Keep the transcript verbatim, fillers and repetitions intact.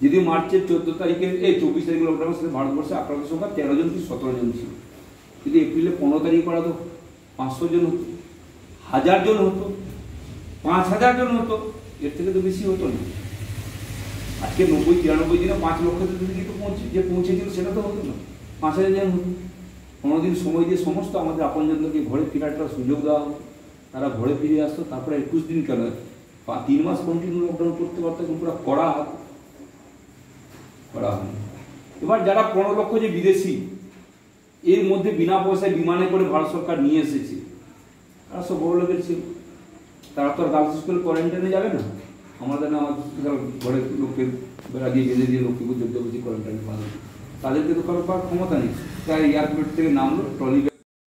যদি মার্চের চোদ্দ তারিখে এই চব্বিশ তারিখে লকডাউনের সাথে ভারতবর্ষে আক্রান্ত সংখ্যা তেরো জন কি সতেরো জন ছিল, যদি এপ্রিলে পনেরো তারিখে করা তো পাঁচশো জন হতো, হাজার জন হতো, পাঁচ হাজার জন হতো, এর থেকে তো বেশি হতো না। আজকে নব্বই তিরানব্বই দিনে পাঁচ লক্ষ দিকে তো পৌঁছে যে পৌঁছেছিল সেটা তো হতো না, পাঁচ হাজার জন হতো। পনেরো দিন সময় দিয়ে সমস্ত আমাদের আপনজনদেরকে ঘরে ফেরাটা সুযোগ দেওয়া হতো, তারা ঘরে ফিরে আসতো। তারপরে একুশ দিন কেন তিন মাস কন্টিনিউ লকডাউন করতে পারতো, পুরো করা করা হয়নি। এবার যারা পনেরো লক্ষ যে বিদেশি এর মধ্যে বিনা পয়সায় বিমানে করে ভারত সরকার নিয়ে এসেছে, তারা সব বড় লোকের ছিল, তারা তো আর গার্লস স্কুল কোয়ারেন্টাইনে যাবে না। আমাদের না ঘরের লোকের বেড়া দিয়ে বেঁধে দিয়ে লোককে বুঝতে কোয়ারেন্টাইনে পাবে, তাদেরকে তো কারো ক্ষমতা নেই। তাই এয়ারপোর্ট থেকে নামলো, ট্রলি